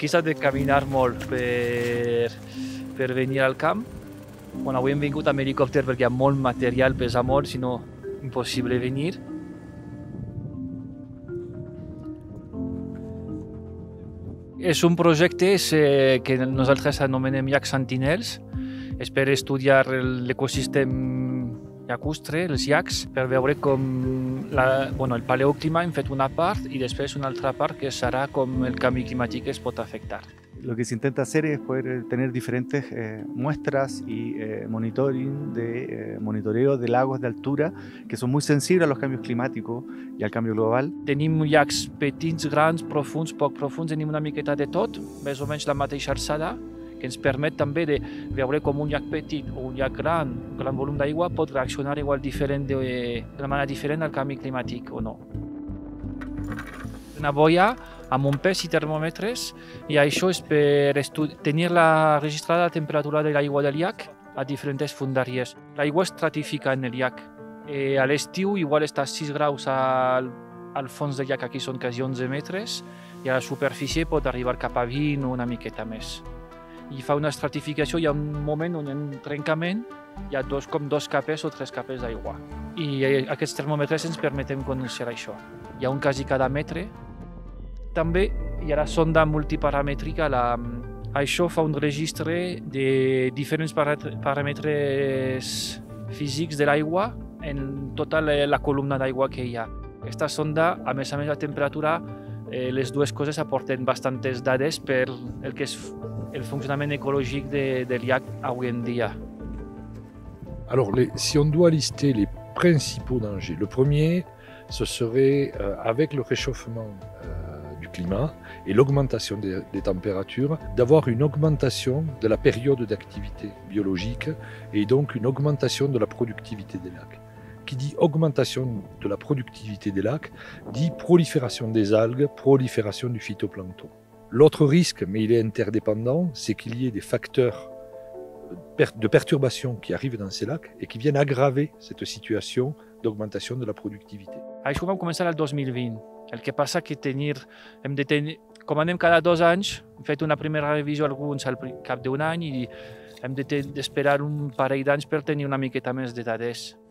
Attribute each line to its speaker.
Speaker 1: Aquí s'ha de caminar molt per venir al camp. Bueno, avui hem vingut amb helicòpter perquè hi ha molt material, pesa molt, si no impossible venir. És un projecte que nosaltres anomenem llacs sentinels. És per estudiar l'ecosistema llacustre, els llacs, per veure com el paleoclima hem fet una part i després una altra part que serà com el canvi climàtic es pot afectar.
Speaker 2: Lo que se intenta hacer es poder tener diferentes muestras y monitoreo de lagos de altura que son muy sensibles a los cambios climáticos y al cambio global.
Speaker 1: Tenim llacs petits, grans, profuns, poc profuns, tenim una miqueta de tot, més o menys la mateixa alçada, que ens permet també de veure com un llac petit o un llac gran, un gran volum d'aigua, pot reaccionar igual d'una manera diferent al canvi climàtic o no. Una boia amb un pes i termòmetres, i això és per tenir registrada la temperatura de l'aigua del llac a diferents fondàries. L'aigua estratifica en el llac. A l'estiu igual està a 6 graus al fons del llac, aquí són quasi 11 metres, i a la superfície pot arribar cap a 20 o una miqueta més. I fa una estratificació, hi ha un moment on hi ha un trencament, hi ha com dos capes o 3 capes d'aigua. I aquests termòmetres ens permeten conèixer això. Hi ha un quasi cada metre. També hi ha la sonda multiparamètrica. Això fa un registre de diferents paràmetres físics de l'aigua en tota la columna d'aigua que hi ha. Aquesta sonda, a més la temperatura, les dues coses aporten bastantes dades per el que és el fonctionnement écologique del llac avui en dia.
Speaker 3: Alors, si on doit lister les principaux dangers, le premier, ce serait, avec le réchauffement du climat et l'augmentation des températures, d'avoir une augmentation de la période d'activité biologique et donc une augmentation de la productivité des lacs. Qui dit augmentation de la productivité des lacs, dit prolifération des algues, prolifération du phytoplancton. L'autre risque, mais il est interdépendant, c'est qu'il y ait des facteurs de perturbation qui arrivent dans ces lacs et qui viennent aggraver cette situation d'augmentation de la productivité.
Speaker 1: Això vam començar el 2020. El que passa que com anem cada 2 anys, hem fet una primera revisió alguns al cap d'un any i hem d'esperar un parell d'anys per tenir una miqueta més de dades.